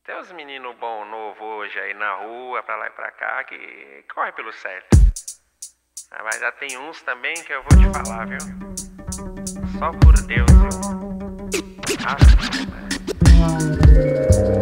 Tem uns meninos bom novo hoje aí na rua, pra lá e pra cá, que corre pelo certo. Ah, mas já tem uns também que eu vou te falar, viu? Só por Deus, viu? Ah,